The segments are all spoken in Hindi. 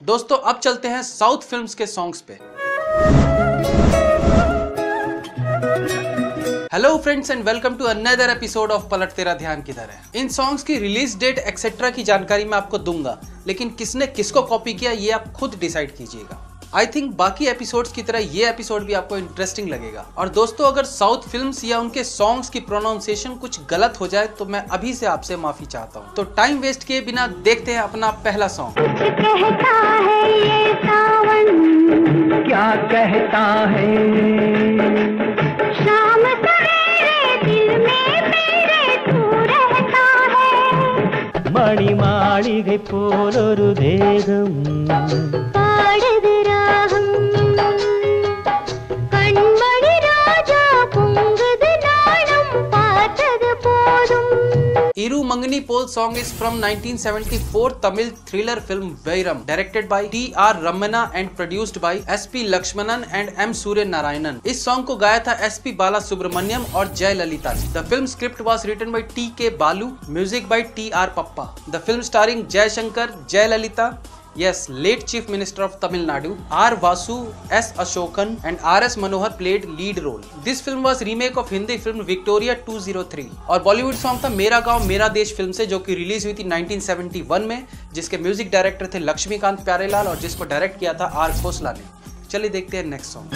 दोस्तों अब चलते हैं साउथ फिल्म्स के सॉन्ग्स पे। Hello friends and welcome to another episode of Palat Tera Dhyan Kidhar Hai. इन सॉन्ग्स की रिलीज डेट एक्सेट्रा की जानकारी मैं आपको दूंगा, लेकिन किसने किसको कॉपी किया ये आप खुद डिसाइड कीजिएगा। आई थिंक बाकी एपिसोड्स की तरह ये एपिसोड भी आपको इंटरेस्टिंग लगेगा। और दोस्तों अगर साउथ फिल्म्स या उनके सॉन्ग्स की प्रोनाउंसिएशन कुछ गलत हो जाए तो मैं अभी से आपसे माफी चाहता हूँ। तो टाइम वेस्ट किए बिना देखते हैं अपना पहला सॉन्ग। कहता है ये सावन, क्या कहता है शाम सवेरे दिल में मेरे तू रहता है। मणि माளிகை போலொரு தேகம் பாடுது ராகம் கண்மணி ராஜா பொங்குது நாணம் பார்த்தது போதும்। Iru Mangani Pol song is from 1974 Tamil thriller film Vairam, directed by T.R. Ramana and produced by S.P. Lakshmanan and M. Surya Narayanan। इस सॉन्ग को गाया था S.P. बालासुब्रमण्यम और जय ललिता ने। The film script was written by T.K. Balu, music by T.R. Pappa। The film starring Jai Shankar, Jay Lalita, yes, late Chief Minister of Tamil Nadu, R. Vasu, S. Ashokan and R. S. Manohar played lead role। This film was remake of Hindi film Victoria 203 और बॉलीवुड सॉन्ग था मेरा गांव मेरा देश फिल्म से, जो कि रिलीज हुई थी 1971 में, जिसके म्यूजिक डायरेक्टर थे लक्ष्मीकांत प्यारेलाल और जिसको डायरेक्ट किया था आर खोसला ने। चलिए देखते हैं नेक्स्ट सॉन्ग।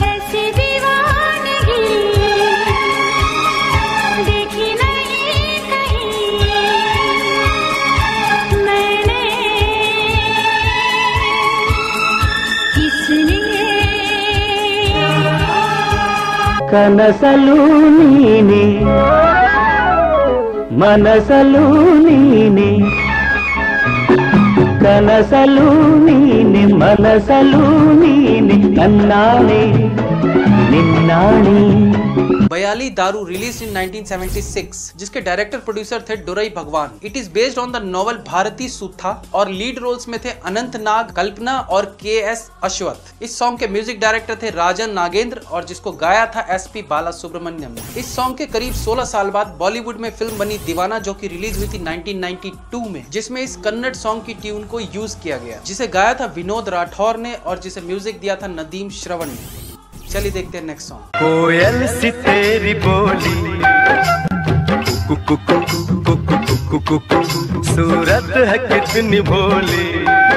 కనసలు నీనే మనసలు నీనే కనసలు నీనే మనసలు నీనే నన్నానే నిన్నానే। बयाली दारू रिलीज इन 1976, जिसके डायरेक्टर प्रोड्यूसर थे Durai Bhagwan. It is based on the novel Bharathi Sutha और लीड रोल्स में थे अनंत नाग, कल्पना और के.एस. अश्वथ। इस सॉन्ग के म्यूजिक डायरेक्टर थे राजन नागेंद्र और जिसको गाया था एस.पी. बालासुब्रमण्यम ने। इस सॉन्ग के करीब 16 साल बाद बॉलीवुड में फिल्म बनी दीवाना, जो की रिलीज हुई थी 1992 में, जिसमें इस कन्नड़ सॉन्ग की ट्यून को यूज किया गया, जिसे गाया था विनोद राठौर ने और जिसे म्यूजिक दिया था नदीम श्रवण ने। चलिए देखते हैं नेक्स्ट सॉन्ग। कोयल सी तेरी बोली सूरत है कितनी भोली।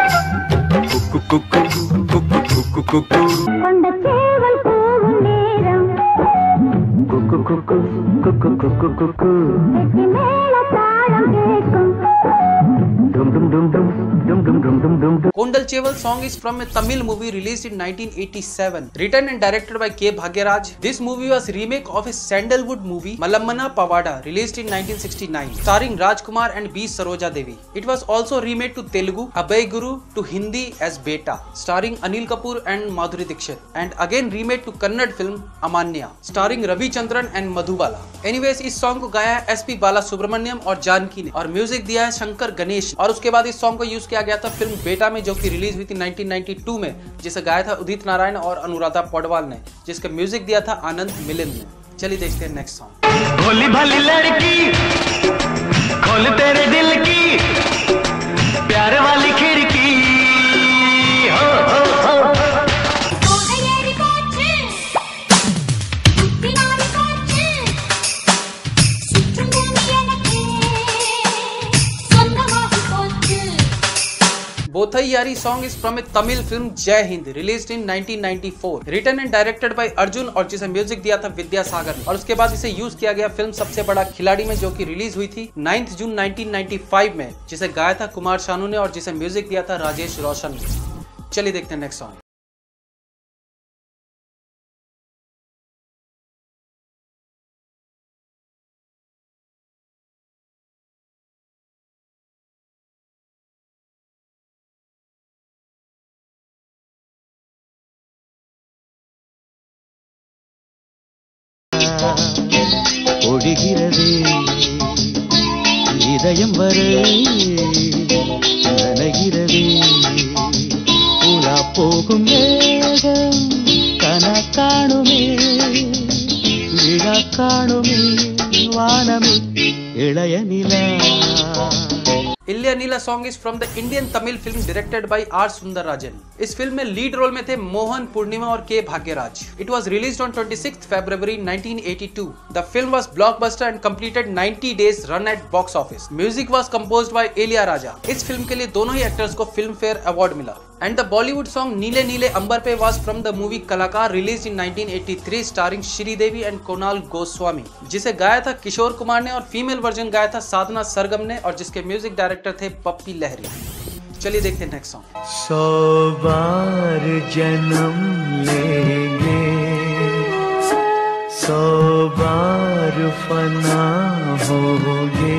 Kondal Cheval song is from a Tamil movie released in 1987, written and directed by K. Bhagyaraj. This movie was a remake of a sandalwood movie Malammana Pavada, released in 1969, starring Rajkumar and B. Saroja Devi. It was also remade to Telugu, Abhay Guru, to Hindi as Beta, starring Anil Kapoor and Madhuri Dixit, and again remade to Kannada film Amanya, starring Ravi Chandran and Madhubala। Anyways, इस सॉन्ग को गाया है एस.पी. बालासुब्रमण्यम और जानकी ने और म्यूजिक दिया है शंकर गणेश। और उसके बाद इस सॉन्ग को यूज किया गया था फिल्म बेटा में, जो कि रिलीज हुई थी 1992 में, जिसे गाया था उदित नारायण और अनुराधा पौडवाल ने, जिसका म्यूजिक दिया था आनंद मिलिंद ने। चलिए देखते हैं नेक्स्ट सॉन्ग। भोली भाली लड़की खोल तेरे दिल की प्यार वाली खिड़की हो हो हो। बोथैयारी song is from a Tamil film जय Hind, released in 1994, written and directed by Arjun और जिसे म्यूजिक दिया था विद्यासागर ने। और उसके बाद इसे यूज किया गया फिल्म सबसे बड़ा खिलाड़ी में, जो कि रिलीज हुई थी 9 जून 1995 में, जिसे गाया था कुमार शानू ने और जिसे म्यूजिक दिया था राजेश रोशन ने। चलिए देखते हैं नेक्स्ट सॉन्ग। ஒடுகிறதே இதயம் வரை நனைகிறதே உலா போகும் மேகம் கன காணுமே விழா காணுமே வானமே இளைய நிலா। नीला नीला song is from the Indian Tamil film directed by R Sundarrajan. इस फिल्म में लीड रोल में थे मोहन, पूर्णिमा और K Bhagyaraj. It was released on 26 February 1982। The film was blockbuster and completed 90 days run at box office. Music was composed by Ilaiyaraaja. इस फिल्म के लिए दोनों ही एक्टर्स को फिल्म फेयर अवार्ड मिला। एंड द बॉलीवुड सॉन्ग नीले नीले अंबर पे was from the movie Kalakaar release in 1983 starring Sridevi and Kunal Goswami, जिसे गाया था किशोर कुमार ने और फीमेल वर्जन गाया था साधना सरगम ने और जिसके म्यूजिक डायरेक्टर थे पप्पी लहरी। चलिए देखते हैं नेक्स्ट सॉन्ग। 100 बार जन्म लेंगे, 100 बार फना होंगे,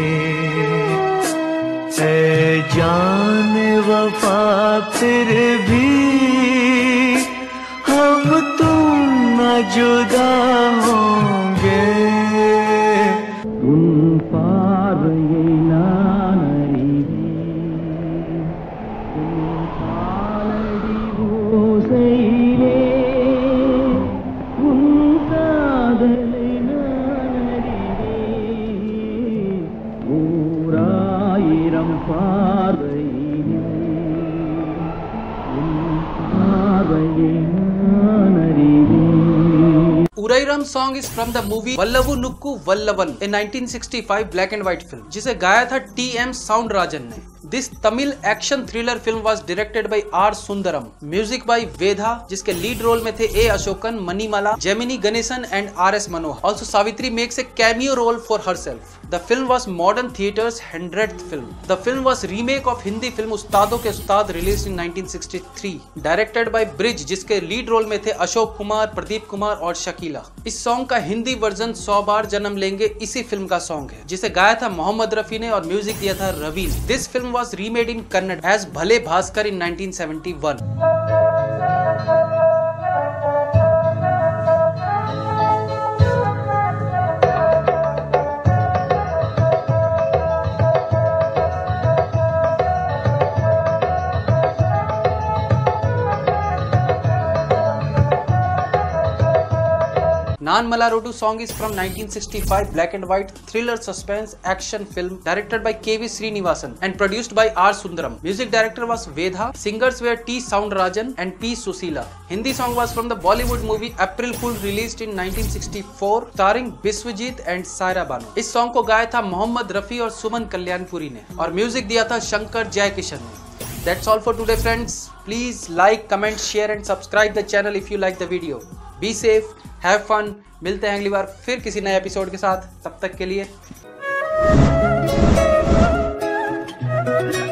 ऐ जान वफा फिर भी हम तुम न जुदा होंगे। तुम पार ये नानरी पालड़ी वो सैले उन कादल नानरी ऊराइरम पार उराइरम song is from the movie Vallavanukku Vallavan, a 1965 black and white film, जिसे गाया था टी.एम. साउंडराजन ने। This Tamil action thriller film was directed by R Sundaram, music by Vedha, जिसके लीड रोल में थे A Ashokan, Manimala, Gemini Ganesan and R S. Manohar. Also Savitri makes a cameo role for herself. The film was Modern Theatres 100th film. The film was remake of Hindi film Ustadon Ke Ustad release in 1963, directed by Brij, जिसके लीड रोल में थे अशोक कुमार, प्रदीप कुमार और शकीला। इस सॉन्ग का हिंदी वर्जन 100 बार जन्म लेंगे इसी फिल्म का सॉन्ग है, जिसे गाया था मोहम्मद रफी ने और म्यूजिक दिया था रवि ने। This film was remade in Kannada as Bhale Bhaskar in 1971। Naan Malarodu song is from 1965 black and white thriller suspense action film directed by K.V. Srinivasan and produced by R. Sundaram. Music director was Vedha. Singers were T. Soundarajan and P. Susila. Hindi song was from the Bollywood movie April Fool released in 1964 starring Biswajit and Saira Banu. इस सॉन्ग को गाया था मोहम्मद रफी और सुमन कल्याणपुरी ने और म्यूजिक दिया था शंकर जयकिशन ने। That's all for today friends. Please like, comment, share and subscribe the channel if you like the video. Be safe. Have fun. मिलते हैं अगली बार फिर किसी नए एपिसोड के साथ, तब तक के लिए।